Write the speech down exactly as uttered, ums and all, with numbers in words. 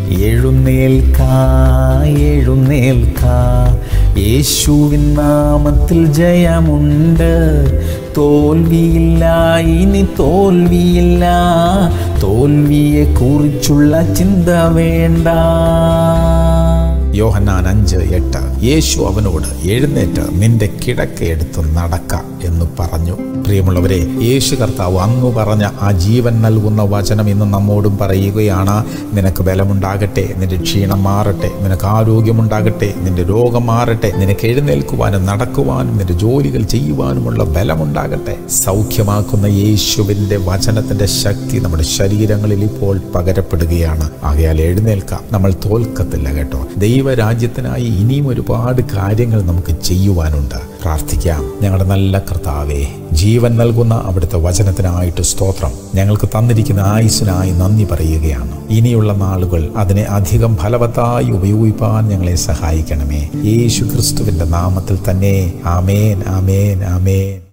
എഴുന്നേൽക്ക എഴുന്നേൽക്ക, യേശുവിൻ നാമത്തിൽ ജയമുണ്ട്. തോൽവിയില്ല, ഇനി തോൽവിയില്ല, തോൽവിയെ കുറിച്ചുള്ള ചിന്ത വേണ്ട. യോഹന്നാൻ അഞ്ച് എട്ട്. യേശു അവനോട്, എഴുന്നേറ്റ് നിന്റെ കിടക്കയെടുത്ത് നടക്ക എന്ന് പറഞ്ഞു. പ്രിയമുള്ളവരെ, യേശു കർത്താവ് അന്ന് പറഞ്ഞ ആ ജീവൻ നൽകുന്ന വചനം ഇന്ന് നമ്മോടും പറയുകയാണ്. നിനക്ക് ബലമുണ്ടാകട്ടെ, നിന്റെ ക്ഷീണം മാറട്ടെ, നിനക്ക് ആരോഗ്യമുണ്ടാകട്ടെ, നിന്റെ രോഗം മാറട്ടെ, നിനക്ക് എഴുന്നേൽക്കുവാനും നടക്കുവാനും നിന്റെ ജോലികൾ ചെയ്യുവാനുമുള്ള ബലമുണ്ടാകട്ടെ. സൗഖ്യമാക്കുന്ന യേശുവിൻ്റെ വചനത്തിൻ്റെ ശക്തി നമ്മുടെ ശരീരങ്ങളിൽ ഇപ്പോൾ പകരപ്പെടുകയാണ്. ആകയാൽ എഴുന്നേൽക്കാം, നമ്മൾ തോൽക്കത്തില്ല കേട്ടോ. ദൈവരാജ്യത്തിനായി ഇനിയും ഒരുപാട് കാര്യങ്ങൾ നമുക്ക് ചെയ്യുവാനുണ്ട്. പ്രാർത്ഥിക്കാം. ഞങ്ങളുടെ നല്ല കർത്താവേ, ജീവൻ നൽകുന്ന അവിടുത്തെ വചനത്തിനായിട്ട് സ്തോത്രം. ഞങ്ങൾക്ക് തന്നിരിക്കുന്ന ആയുസ്സിനായി നന്ദി പറയുകയാണ്. ഇനിയുള്ള നാളുകൾ അതിനെ അധികം ഫലവത്തായി ഉപയോഗിപ്പാൻ ഞങ്ങളെ സഹായിക്കണമേ. യേശു ക്രിസ്തുവിൻ്റെ നാമത്തിൽ തന്നെ. ആമേൻ, ആമേൻ, ആമേൻ.